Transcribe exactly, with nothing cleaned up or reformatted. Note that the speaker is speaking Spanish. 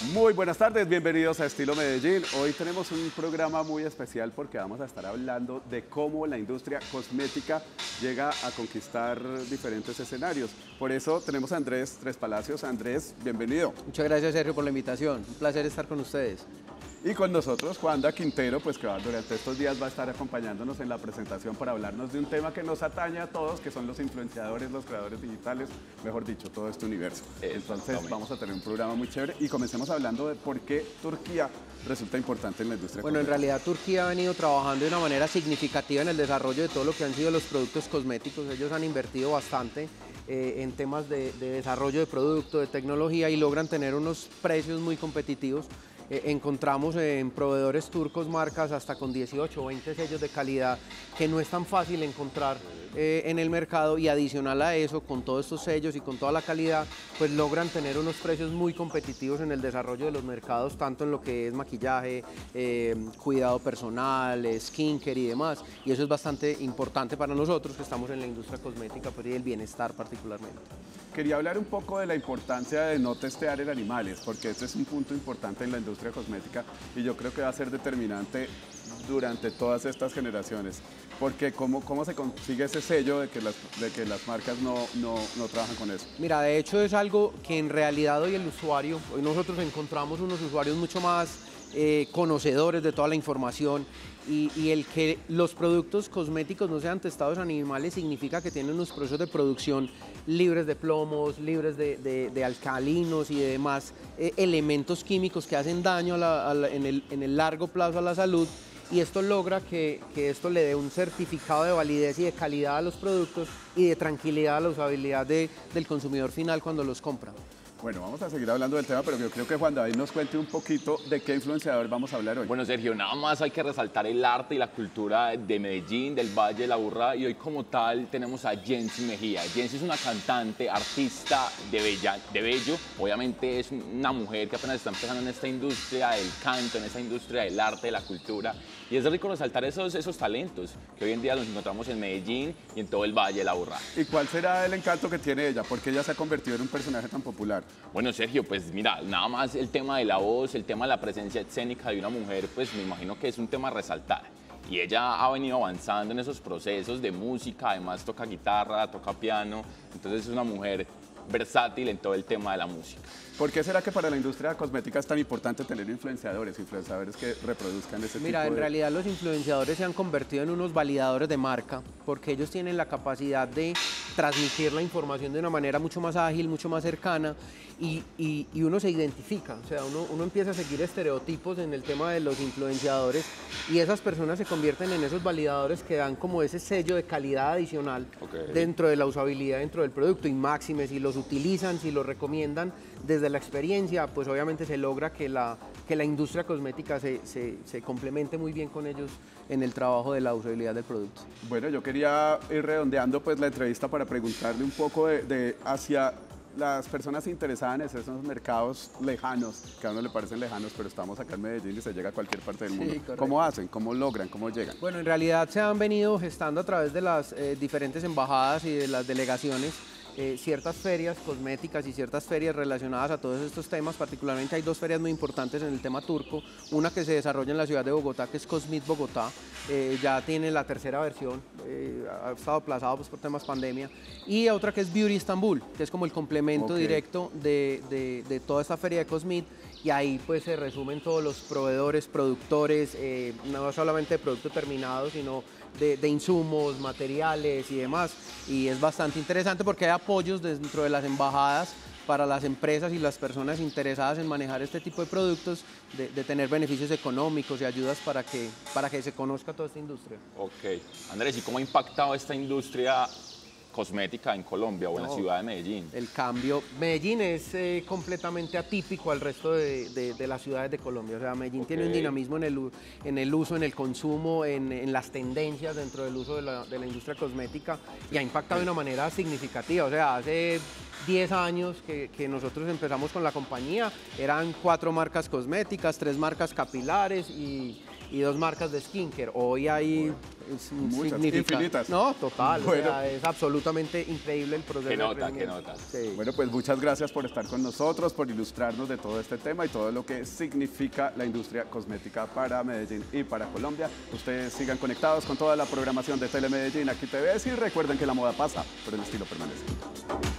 Muy buenas tardes, bienvenidos a Estilo Medellín. Hoy tenemos un programa muy especial porque vamos a estar hablando de cómo la industria cosmética llega a conquistar diferentes escenarios. Por eso tenemos a Andrés Tres Palacios. Andrés, bienvenido. Muchas gracias, Sergio, por la invitación. Un placer estar con ustedes. Y con nosotros Juanda Quintero, pues que durante estos días va a estar acompañándonos en la presentación para hablarnos de un tema que nos atañe a todos, que son los influenciadores, los creadores digitales, mejor dicho, todo este universo. Entonces vamos a tener un programa muy chévere y comencemos hablando de por qué Turquía resulta importante en la industria. Bueno, en realidad Turquía ha venido trabajando de una manera significativa en el desarrollo de todo lo que han sido los productos cosméticos. Ellos han invertido bastante eh, en temas de, de desarrollo de producto, de tecnología y logran tener unos precios muy competitivos. Eh, encontramos en proveedores turcos marcas hasta con dieciocho o veinte sellos de calidad que no es tan fácil encontrar eh, en el mercado, y adicional a eso, con todos estos sellos y con toda la calidad, pues logran tener unos precios muy competitivos en el desarrollo de los mercados, tanto en lo que es maquillaje, eh, cuidado personal, skincare y demás, y eso es bastante importante para nosotros que estamos en la industria cosmética, pues, y el bienestar particularmente. Quería hablar un poco de la importancia de no testear en animales, porque este es un punto importante en la industria cosmética y yo creo que va a ser determinante durante todas estas generaciones. Porque ¿cómo, cómo se consigue ese sello de que las, de que las marcas no, no, no trabajan con eso? Mira, de hecho es algo que en realidad hoy el usuario, hoy nosotros encontramos unos usuarios mucho más eh, conocedores de toda la información. Y, y el que los productos cosméticos no sean testados en animales significa que tienen unos procesos de producción libres de plomos, libres de, de, de alcalinos y de demás eh, elementos químicos que hacen daño a la, a la, en, el, en el largo plazo a la salud, y esto logra que, que esto le dé un certificado de validez y de calidad a los productos y de tranquilidad a la usabilidad de, del consumidor final cuando los compra. Bueno, vamos a seguir hablando del tema, pero yo creo que Juan David nos cuente un poquito de qué influenciador vamos a hablar hoy. Bueno, Sergio, nada más hay que resaltar el arte y la cultura de Medellín, del Valle de la Aburrá, y hoy como tal tenemos a Jency Mejía. Jency es una cantante, artista de, bella, de bello, obviamente es una mujer que apenas está empezando en esta industria del canto, en esta industria del arte, de la cultura, y es rico resaltar esos, esos talentos que hoy en día los encontramos en Medellín y en todo el Valle de la Aburrá. ¿Y cuál será el encanto que tiene ella? ¿Por qué ella se ha convertido en un personaje tan popular? Bueno, Sergio, pues mira, nada más el tema de la voz, el tema de la presencia escénica de una mujer, pues me imagino que es un tema a resaltar. Y ella ha venido avanzando en esos procesos de música, además toca guitarra, toca piano, entonces es una mujer versátil en todo el tema de la música. ¿Por qué será que para la industria cosmética es tan importante tener influenciadores, influenciadores que reproduzcan ese Mira, tipo en de... realidad los influenciadores se han convertido en unos validadores de marca, porque ellos tienen la capacidad de transmitir la información de una manera mucho más ágil, mucho más cercana, y, y, y uno se identifica, o sea, uno, uno empieza a seguir estereotipos en el tema de los influenciadores, y esas personas se convierten en esos validadores que dan como ese sello de calidad adicional okay. dentro de la usabilidad, dentro del producto, y máxime si los utilizan, si los recomiendan desde la experiencia, pues obviamente se logra que la, que la industria cosmética se, se, se complemente muy bien con ellos en el trabajo de la usabilidad del producto. Bueno, yo quería ir redondeando pues la entrevista para preguntarle un poco de, de hacia las personas interesadas en esos mercados lejanos, que a uno le parecen lejanos, pero estamos acá en Medellín y se llega a cualquier parte del mundo. Sí, ¿cómo hacen? ¿Cómo logran? ¿Cómo llegan? Bueno, en realidad se han venido gestando a través de las eh, diferentes embajadas y de las delegaciones Eh, ciertas ferias cosméticas y ciertas ferias relacionadas a todos estos temas. Particularmente hay dos ferias muy importantes en el tema turco, una que se desarrolla en la ciudad de Bogotá, que es Cosmit Bogotá, eh, ya tiene la tercera versión, eh, ha estado aplazado pues, por temas pandemia, y otra que es Beauty Istanbul, que es como el complemento okay. directo de, de, de toda esta feria de Cosmit, y ahí pues se resumen todos los proveedores, productores, eh, no solamente de producto terminado, sino de, de insumos, materiales y demás, y es bastante interesante porque hay apoyos dentro de las embajadas para las empresas y las personas interesadas en manejar este tipo de productos, de, de tener beneficios económicos y ayudas para que, para que se conozca toda esta industria. Ok. Andrés, ¿y cómo ha impactado esta industria cosmética en Colombia o en no, la ciudad de Medellín? El cambio, Medellín es eh, completamente atípico al resto de, de, de las ciudades de Colombia, o sea, Medellín okay. tiene un dinamismo en el, en el uso, en el consumo, en, en las tendencias dentro del uso de la, de la industria cosmética, y ha impactado de una manera significativa, o sea, hace diez años que, que nosotros empezamos con la compañía, eran cuatro marcas cosméticas, tres marcas capilares y y dos marcas de skincare. Hoy hay es, muchas, significa- infinitas. No, total. Bueno. O sea, es absolutamente increíble el proceso. Qué de nota, crecimiento. qué nota. Sí. Bueno, pues muchas gracias por estar con nosotros, por ilustrarnos de todo este tema y todo lo que significa la industria cosmética para Medellín y para Colombia. Ustedes sigan conectados con toda la programación de Telemedellín, aquí T V S, y recuerden que la moda pasa, pero el estilo permanece.